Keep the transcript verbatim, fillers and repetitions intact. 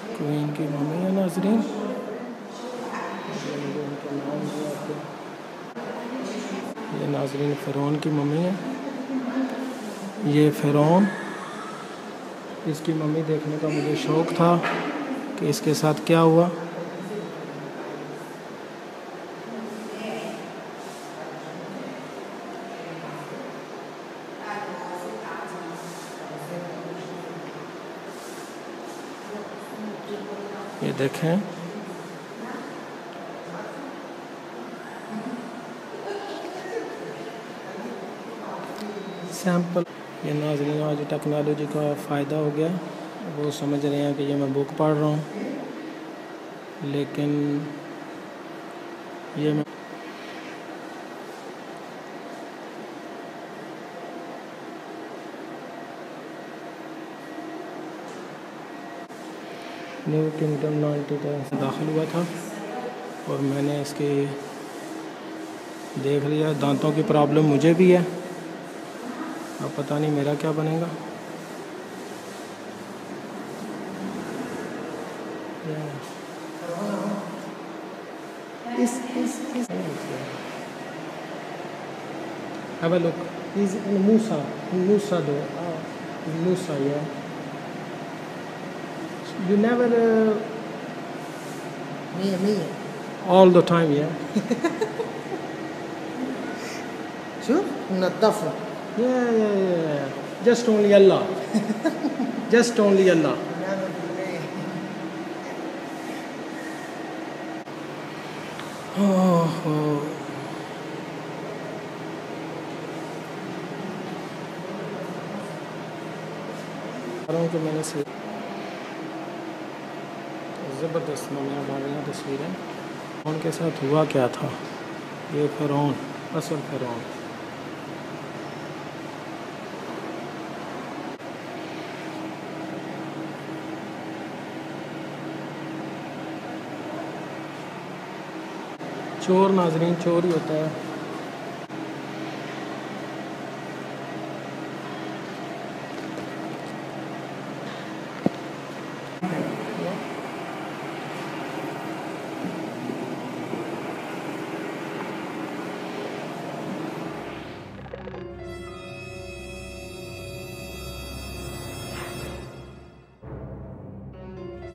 Queen की mummy है नाजरीन, मुझे उनका नाम नहीं आता। ये नाजरीन फ़िरौन की मम्मी है, ये फ़िरौन। इसकी मम्मी देखने का मुझे शौक़ था कि इसके साथ क्या हुआ। ये देखें, सैंपल। ये नाज़रीन आज टेक्नोलॉजी का फ़ायदा हो गया। वो समझ रहे हैं कि ये मैं बुक पढ़ रहा हूँ, लेकिन ये मैं न्यू किंगडम नाइन्टी का दाखिल हुआ था और मैंने इसके देख लिया। दांतों की प्रॉब्लम मुझे भी है, अब पता नहीं मेरा क्या बनेगा। इस इस इस Have a look. He's in Musa. In Musa though. Ah, in Musa, yeah. You never. Uh, Me, me. all the time, yeah. شوف منظفة. Yeah, yeah, yeah. Just only Allah. Just only Allah. Oh, oh. कि मैंने से ज़बरदस्त मम्मियाँ डाल रही हैं तस्वीरें। उनके साथ हुआ क्या था, ये फ़िरौन, असल फ़िरौन। चोर नाजरीन चोर ही होता है।